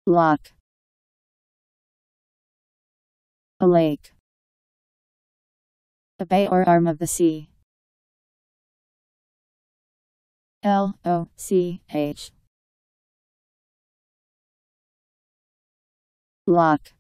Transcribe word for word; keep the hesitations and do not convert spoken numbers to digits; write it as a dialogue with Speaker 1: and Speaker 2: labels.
Speaker 1: Loch. A lake. A bay or arm of the sea. L O C H. Loch.